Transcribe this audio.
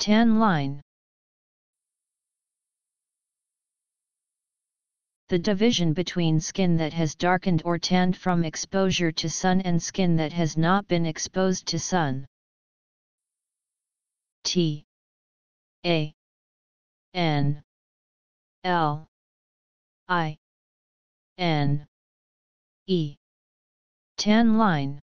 Tan line. The division between skin that has darkened or tanned from exposure to sun and skin that has not been exposed to sun. T A N L I N E. Tan line.